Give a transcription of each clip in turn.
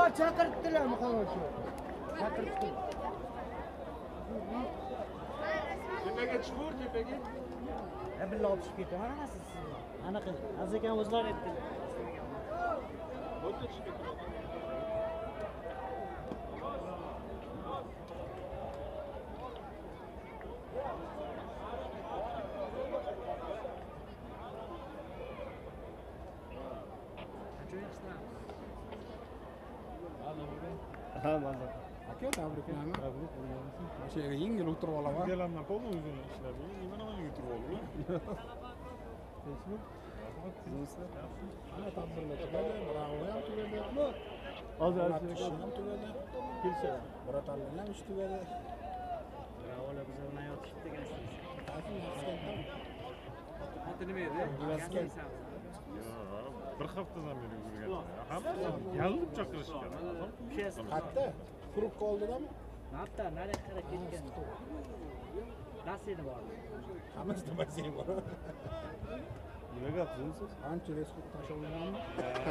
chaqiribdilar muhojir. Chaqiribdi. Tepaga chiqur, tepaga. Billa olib chiqib ketdi. Mana siz. Anaqa azikan o'zlar aytdilar. Bo'ta chiqib ketdi. Ha, mazza. Aka, tabriklayman. O'sha yerga yengil o'tirib olaman. Gelanlar to'g'ri o'zini ishladi. Nima o'tirib oldilar? Ana tadbirlar tugadi, bravo ham tugadi. Hozir Ham tugadi. kelishadi. Birotarlar ham ish tugadi. Bravolar biz bilan yotishibdi gazingiz. Ati nima edi? Bir haftadan beri yurgan. Hammasi yalib chaqirishgan. Qatta? Kuruk oldidami? Mapta naryoqqa qarab ketgan. Rossiyada bor. Hammasida basseyn bor. Nima gapsiz? Ancha respublika tashavvulanmi?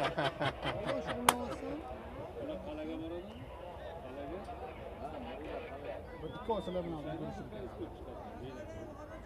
Qal'aga boradimi? Qal'aga? Bu ikkovsilar bilan